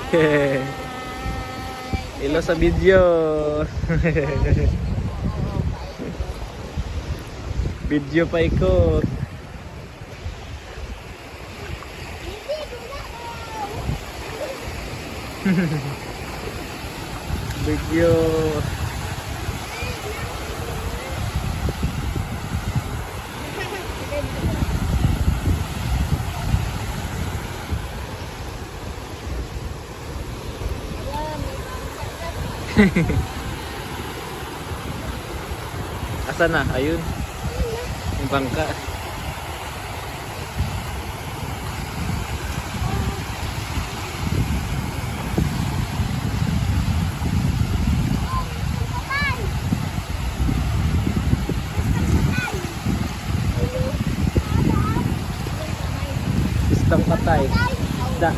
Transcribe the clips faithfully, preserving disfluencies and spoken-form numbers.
Ilo sa video. Video pa ikot. Video. Asan na? Ayun. Yung bangka. Istang patay. Isda.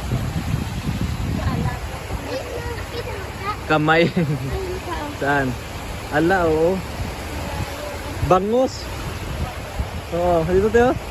Kamay. Saan? Ala, oo. Bangus. Oo, dito tayo.